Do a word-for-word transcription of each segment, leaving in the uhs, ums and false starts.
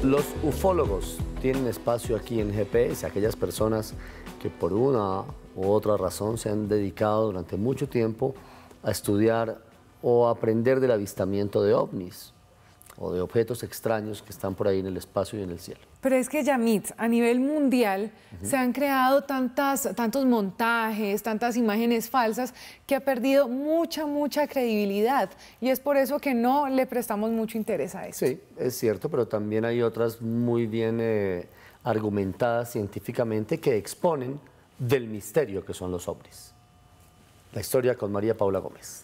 Los ufólogos tienen espacio aquí en G P S, aquellas personas que por una u otra razón se han dedicado durante mucho tiempo a estudiar o a aprender del avistamiento de ovnis o de objetos extraños que están por ahí en el espacio y en el cielo. Pero es que, Yamit, a nivel mundial uh-huh. se han creado tantas, tantos montajes, tantas imágenes falsas que ha perdido mucha, mucha credibilidad. Y es por eso que no le prestamos mucho interés a eso. Sí, es cierto, pero también hay otras muy bien eh, argumentadas científicamente que exponen del misterio que son los ovnis. La historia con María Paula Gómez.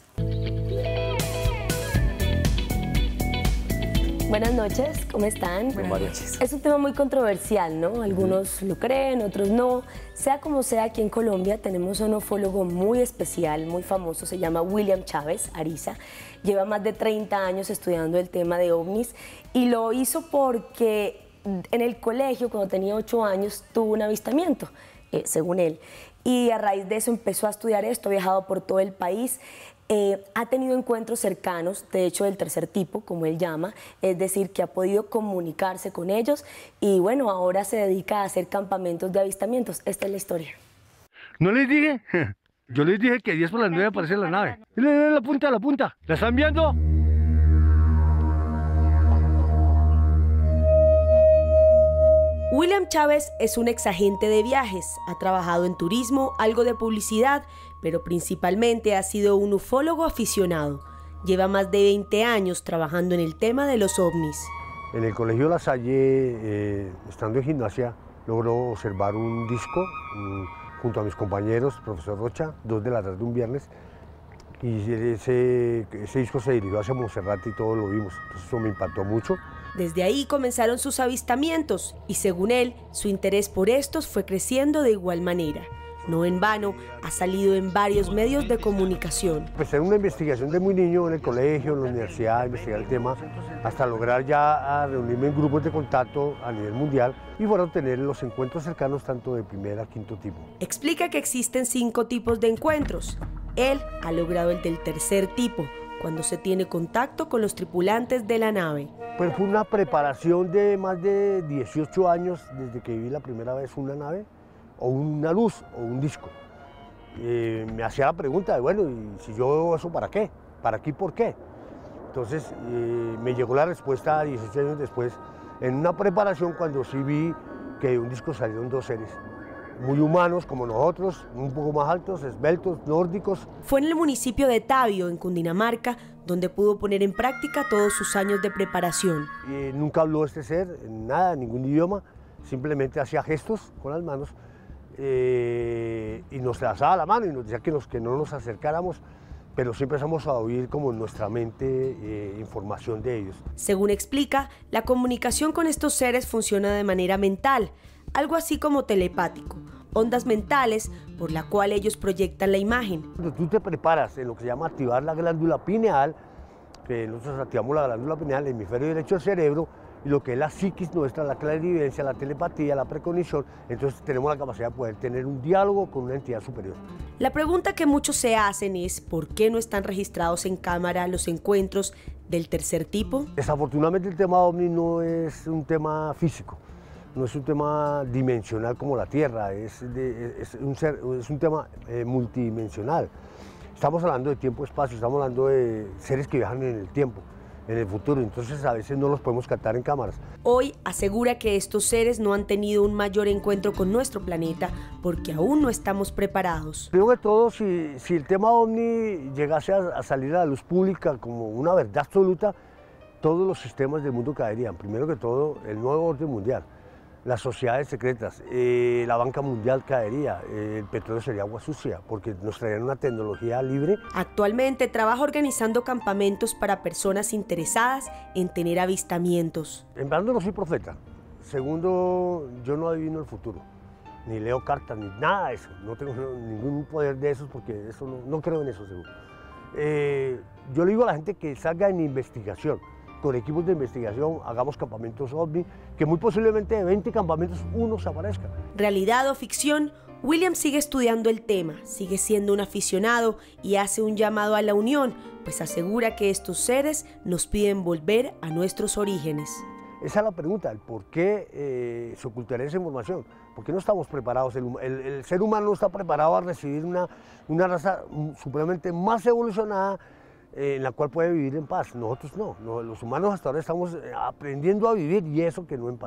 Buenas noches, ¿cómo están? Buenas noches. Es un tema muy controversial, ¿no? Algunos uh-huh. lo creen, otros no. Sea como sea, aquí en Colombia tenemos un ufólogo muy especial, muy famoso, se llama William Chávez Ariza. Lleva más de treinta años estudiando el tema de ovnis y lo hizo porque en el colegio, cuando tenía ocho años, tuvo un avistamiento, eh, según él. Y a raíz de eso empezó a estudiar esto, ha viajado por todo el país. Eh, ha tenido encuentros cercanos, de hecho del tercer tipo, como él llama, es decir, que ha podido comunicarse con ellos y bueno, ahora se dedica a hacer campamentos de avistamientos. Esta es la historia. ¿No les dije? Yo les dije que diez por las nueve aparece la nave. La punta, la punta. ¿La están viendo? William Chávez es un exagente de viajes, ha trabajado en turismo, algo de publicidad, pero principalmente ha sido un ufólogo aficionado. Lleva más de veinte años trabajando en el tema de los ovnis. En el colegio La Salle, eh, estando en gimnasia, logró observar un disco um, junto a mis compañeros, profesor Rocha, dos de la tarde un viernes, y ese, ese disco se dirigió hacia Monserrate y todos lo vimos, entonces eso me impactó mucho. Desde ahí comenzaron sus avistamientos y según él, su interés por estos fue creciendo de igual manera. No en vano, ha salido en varios medios de comunicación. Empecé una investigación de muy niño en el colegio, en la universidad, investigar el tema, hasta lograr ya a reunirme en grupos de contacto a nivel mundial y fueron a tener los encuentros cercanos tanto de primer a quinto tipo. Explica que existen cinco tipos de encuentros. Él ha logrado el del tercer tipo, cuando se tiene contacto con los tripulantes de la nave. Pues fue una preparación de más de dieciocho años desde que vi la primera vez una nave, o una luz, o un disco. Eh, me hacía la pregunta de, bueno, ¿y si yo veo eso para qué? ¿Para qué y por qué? Entonces eh, me llegó la respuesta dieciocho años después, en una preparación cuando sí vi que de un disco salieron dos seres, muy humanos como nosotros, un poco más altos, esbeltos, nórdicos. Fue en el municipio de Tabio, en Cundinamarca, donde pudo poner en práctica todos sus años de preparación. Eh, nunca habló este ser, en nada, en ningún idioma, simplemente hacía gestos con las manos eh, y nos trazaba la mano y nos decía que, nos, que no nos acercáramos, pero siempre empezamos a oír como en nuestra mente eh, información de ellos. Según explica, la comunicación con estos seres funciona de manera mental, algo así como telepático, ondas mentales por la cual ellos proyectan la imagen. Cuando tú te preparas en lo que se llama activar la glándula pineal, que nosotros activamos la glándula pineal, el hemisferio derecho del cerebro, y lo que es la psiquis nuestra, la clarividencia, la telepatía, la precognición, entonces tenemos la capacidad de poder tener un diálogo con una entidad superior. La pregunta que muchos se hacen es ¿por qué no están registrados en cámara los encuentros del tercer tipo? Desafortunadamente el tema ovni no es un tema físico, no es un tema dimensional como la Tierra, es, de, es, un, ser, es un tema eh, multidimensional. Estamos hablando de tiempo-espacio, estamos hablando de seres que viajan en el tiempo, en el futuro, entonces a veces no los podemos captar en cámaras. Hoy asegura que estos seres no han tenido un mayor encuentro con nuestro planeta porque aún no estamos preparados. Creo que todo, si, si el tema ovni llegase a, a salir a la luz pública como una verdad absoluta, todos los sistemas del mundo caerían. Primero que todo, el nuevo orden mundial, las sociedades secretas, eh, la banca mundial caería, eh, el petróleo sería agua sucia, porque nos traerían una tecnología libre. Actualmente trabaja organizando campamentos para personas interesadas en tener avistamientos. En verdad no soy profeta. Segundo, yo no adivino el futuro, ni leo cartas, ni nada de eso. No tengo ningún poder de esos, porque eso no, no creo en eso, seguro. Eh, yo le digo a la gente que salga en investigación, con equipos de investigación, hagamos campamentos ovni, que muy posiblemente de veinte campamentos uno se aparezca. Realidad o ficción, William sigue estudiando el tema, sigue siendo un aficionado y hace un llamado a la unión, pues asegura que estos seres nos piden volver a nuestros orígenes. Esa es la pregunta, el por qué eh, se ocultaría esa información, por qué no estamos preparados, el, el, el ser humano no está preparado a recibir una, una raza supremamente más evolucionada eh, en la cual puede vivir en paz. Nosotros no, no, los humanos hasta ahora estamos aprendiendo a vivir y eso que no en paz.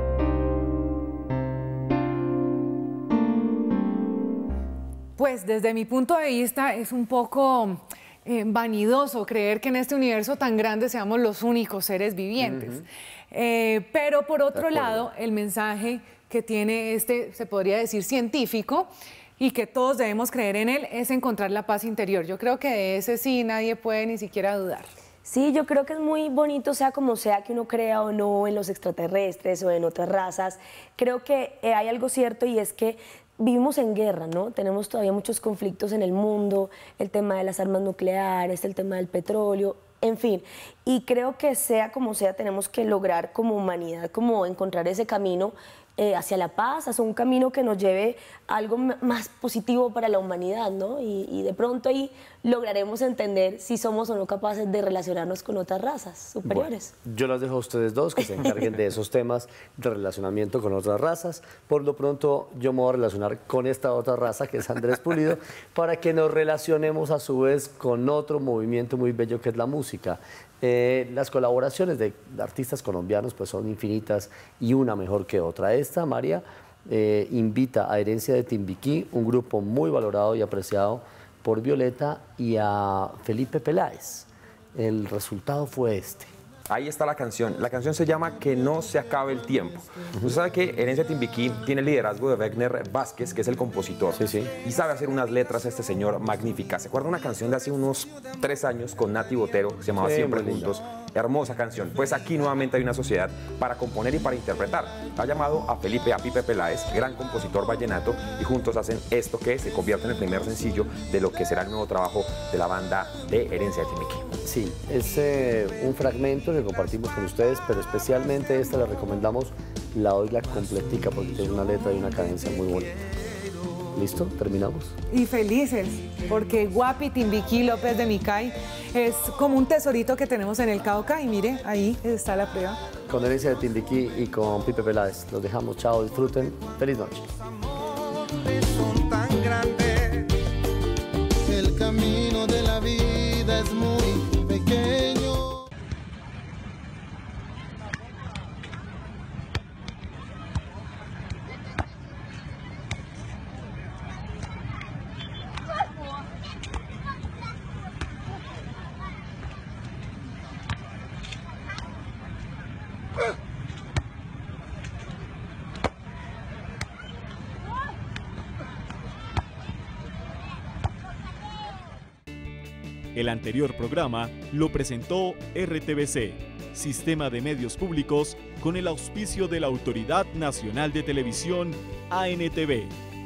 Pues desde mi punto de vista es un poco eh, vanidoso creer que en este universo tan grande seamos los únicos seres vivientes. Uh-huh. eh, pero por otro lado, el mensaje que tiene este, se podría decir, científico, y que todos debemos creer en él, es encontrar la paz interior. Yo creo que de ese sí nadie puede ni siquiera dudar. Sí, yo creo que es muy bonito, sea como sea que uno crea o no en los extraterrestres o en otras razas. Creo que eh, hay algo cierto y es que vivimos en guerra, ¿no? Tenemos todavía muchos conflictos en el mundo, el tema de las armas nucleares, el tema del petróleo, en fin. Y creo que sea como sea, tenemos que lograr como humanidad, como encontrar ese camino eh, hacia la paz, hacia un camino que nos lleve a algo más positivo para la humanidad, ¿no? Y, y de pronto ahí lograremos entender si somos o no capaces de relacionarnos con otras razas superiores. Bueno, yo las dejo a ustedes dos que se encarguen de esos temas de relacionamiento con otras razas. Por lo pronto yo me voy a relacionar con esta otra raza que es Andrés Pulido para que nos relacionemos a su vez con otro movimiento muy bello que es la música. Eh, las colaboraciones de artistas colombianos pues son infinitas y una mejor que otra. Esta, María, eh, invita a Herencia de Timbiquí, un grupo muy valorado y apreciado por Violeta, y a Felipe Peláez. El resultado fue este. Ahí está la canción. La canción se llama Que no se acabe el tiempo. Usted sabe que Herencia de Timbiquí tiene el liderazgo de Wegner Vázquez, que es el compositor. Sí, sí. Y sabe hacer unas letras este señor magníficas. ¿Se acuerda una canción de hace unos tres años con Nati Botero? Se llamaba sí, Siempre Juntos. Hermosa canción. Pues aquí nuevamente hay una sociedad para componer y para interpretar. Ha llamado a Felipe, a Pipe Peláez, gran compositor vallenato, y juntos hacen esto que se convierte en el primer sencillo de lo que será el nuevo trabajo de la banda de Herencia de Timbiquí. Sí, es eh, un fragmento que compartimos con ustedes, pero especialmente esta la recomendamos, la oiga completica porque tiene una letra y una cadencia muy bonita. ¿Listo? ¿Terminamos? Y felices, porque Guapi Timbiquí López de Micay es como un tesorito que tenemos en el Cauca, y mire, ahí está la prueba. Con Herencia de Timbiquí y con Pipe Peláez. Los dejamos, chao, disfruten, feliz noche. Son tan grandes, el camino de la vida es muy pequeño. El anterior programa lo presentó R T V C, Sistema de Medios Públicos, con el auspicio de la Autoridad Nacional de Televisión, A N T V.